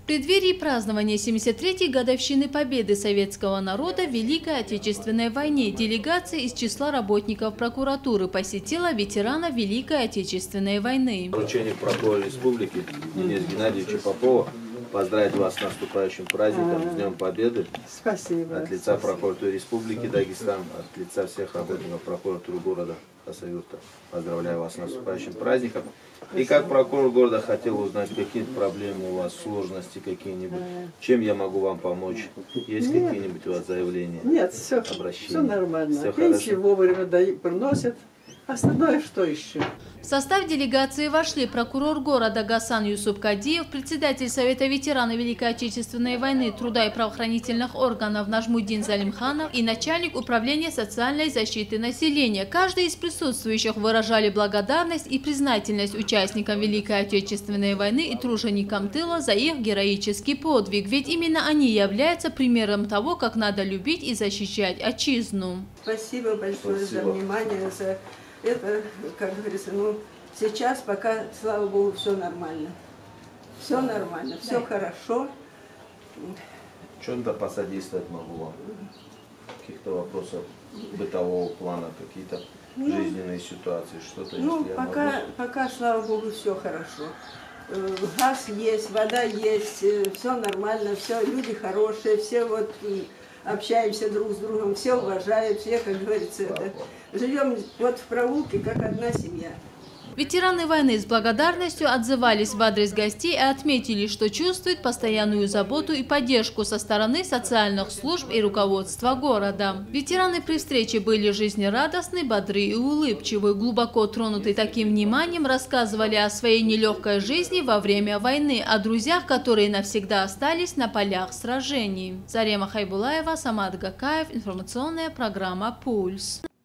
В преддверии празднования 73-й годовщины победы советского народа в Великой Отечественной войне делегация из числа работников прокуратуры посетила ветеранов Великой Отечественной войны. Поручение прокурора республики Дениса Геннадьевича Попова поздравить вас с наступающим праздником, с Днем Победы. Спасибо. От лица прокуратуры Республики Дагестан, от лица всех работников прокуратуры города Хасавюрта. Поздравляю вас с наступающим праздником. И как прокурор города хотел узнать, какие проблемы у вас, сложности какие-нибудь, чем я могу вам помочь, есть какие-нибудь у вас заявления? Нет, все нормально. Все пенсии хорошо? вовремя приносят. Остальное что еще? В состав делегации вошли прокурор города Гасан Юсупкадиев, председатель Совета ветеранов Великой Отечественной войны, труда и правоохранительных органов Нажмуддин Залимханов и начальник управления социальной защиты населения. Каждый из присутствующих выражали благодарность и признательность участникам Великой Отечественной войны и труженикам тыла за их героический подвиг, ведь именно они являются примером того, как надо любить и защищать отчизну. Спасибо большое за внимание, за это, как говорится, сейчас пока, слава Богу, все нормально. Все нормально, все хорошо. Чем-то посодействовать могу вам? Каких-то вопросов бытового плана, какие-то жизненные ситуации, что-то, пока, слава Богу, все хорошо. Газ есть, вода есть, все нормально, все люди хорошие, все вот общаемся друг с другом, все уважают, все, как говорится, живем вот в проулке, как одна семья. Ветераны войны с благодарностью отзывались в адрес гостей и отметили, что чувствуют постоянную заботу и поддержку со стороны социальных служб и руководства города. Ветераны при встрече были жизнерадостны, бодры и улыбчивы, глубоко тронуты таким вниманием, рассказывали о своей нелегкой жизни во время войны, о друзьях, которые навсегда остались на полях сражений. Зарема Хайбулаева, Самат Гакаев, информационная программа «Пульс».